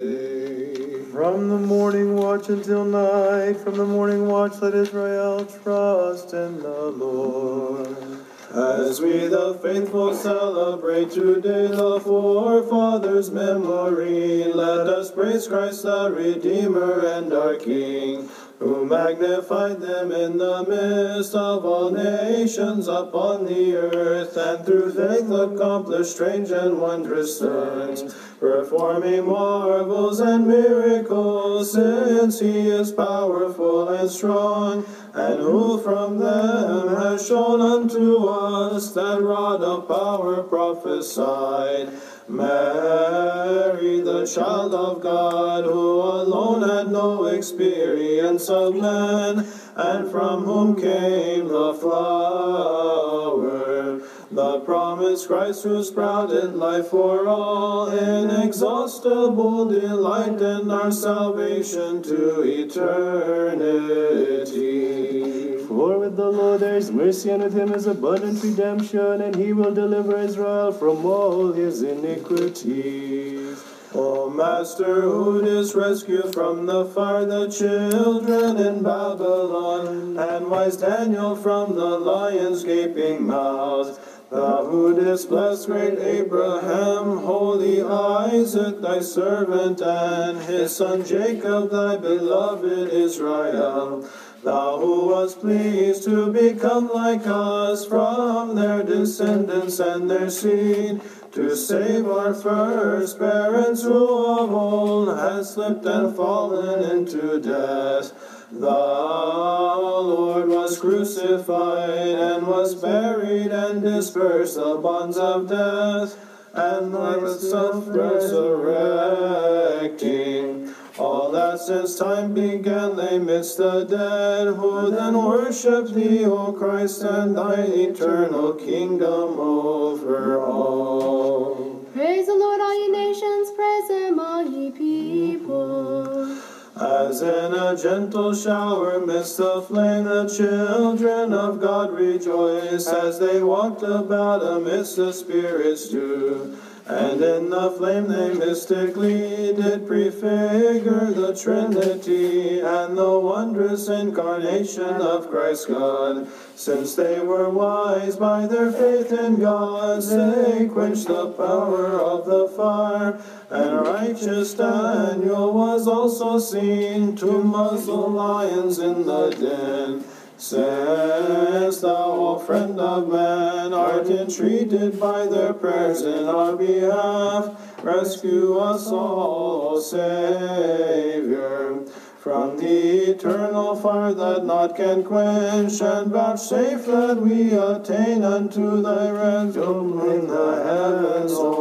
From the morning watch until night, from the morning watch let Israel trust in the Lord. As we the faithful celebrate today the forefathers' memory, let us praise Christ the Redeemer and our King, who magnified them in the midst of all nations upon the earth, and through faith accomplished strange and wondrous signs, performing marvels and miracles, since he is powerful and strong, and who from them has shown unto us that rod of power prophesied. Mary, the child of God, who alone had no experience of man, and from whom came the flower, the promised Christ, who sprouted life for all, inexhaustible delight and our salvation to eternity. For with the Lord there is mercy, and with him is abundant redemption, and he will deliver Israel from all his iniquities. O Master, who didst rescue from the fire the children in Babylon, and wise Daniel from the lion's gaping mouth, thou who didst bless great Abraham, holy Isaac thy servant, and his son Jacob thy beloved Israel, thou who wast pleased to become like us from their descendants and their seed, to save our first parents who of old had slipped and fallen into death. The Lord was crucified and was buried, and dispersed the bonds of death, and life self-resurrecting. All that since time began lay midst the dead, who then worship thee, O Christ, and thy eternal kingdom over all. Praise the Lord, all ye nations, praise him, all ye people. As in a gentle shower midst the flame, the children of God rejoice, as they walked about amidst the Spirit's dew. And in the flame they mystically did prefigure the Trinity and the wondrous incarnation of Christ God. Since they were wise by their faith in God, they quenched the power of the fire, and righteous Daniel was also seen to muzzle lions in the den. Since thou, O friend of man, art entreated by their prayers in our behalf, rescue us all, O Savior, from the eternal fire that naught can quench, and vouchsafe that we attain unto thy ransom in the heavens, O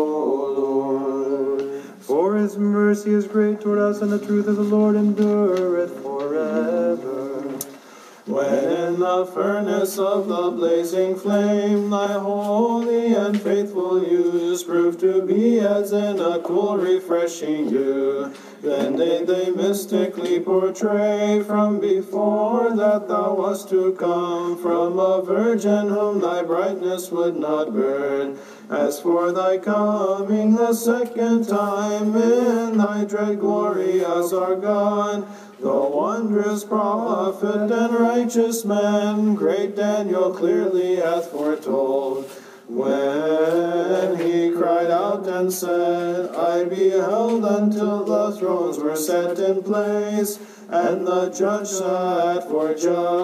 Lord. For his mercy is great toward us, and the truth of the Lord endureth forever. When in the furnace of the blazing flame thy holy and faithful use proved to be as in a cool refreshing dew, then did they mystically portray from before that thou wast to come from a virgin whom thy brightness would not burn. As for thy coming the second time in thy dread glory as our God, the wondrous prophet and righteous man, great Daniel clearly hath foretold, when he cried out and said, I beheld until the thrones were set in place, and the judge sat for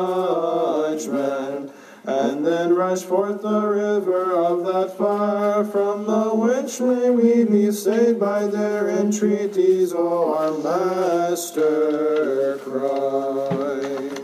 judgment. And then rushed forth the river of that fire, from the which may we be saved by their entreaties, O our Master Christ.